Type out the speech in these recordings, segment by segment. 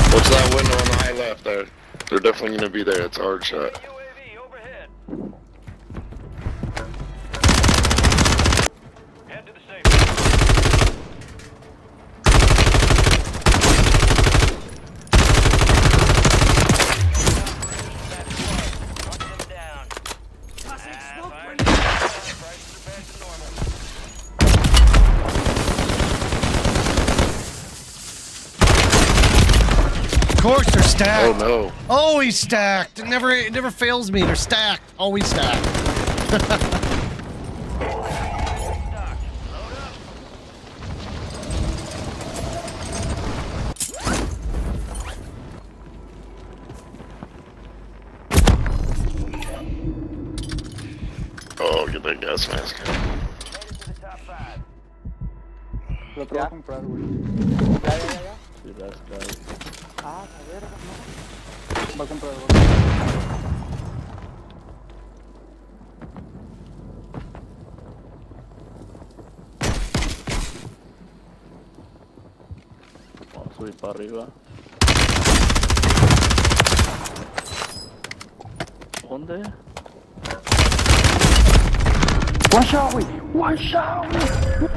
What's that window on the high left there? They're definitely gonna be there. It's a hard shot. UAV overhead. Head to the safe. Of course they're stacked. Oh no. Always stacked. It never fails me. They're stacked. Always stacked. Oh, get that gas mask. Lo voy a comprar, güey. Ya. Sí, gracias. Ah, a ver, no. Va a comprar, güey. Vamos a subir para arriba. ¿Dónde? One shot, güey. One shot, güey.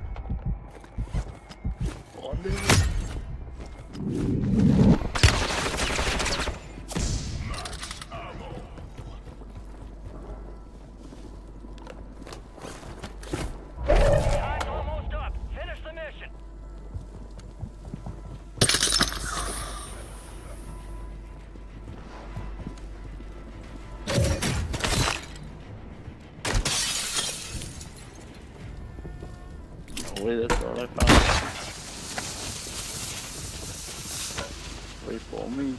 ¿Dónde? Time's almost up. Finish the mission. No, wait, that's all I found. Wait for me.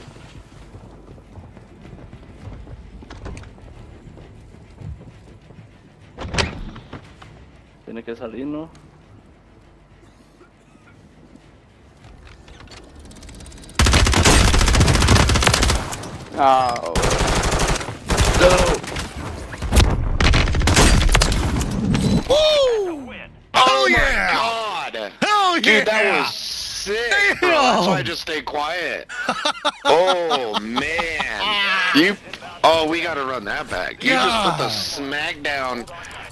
Tiene que salir, ¿no? Oh. No! Woo! Win. Oh yeah! my god! Hell yeah! Dude, that was sick, bro. That's why I just stayed quiet. Oh man. You oh, we gotta run that back. You just put the smack down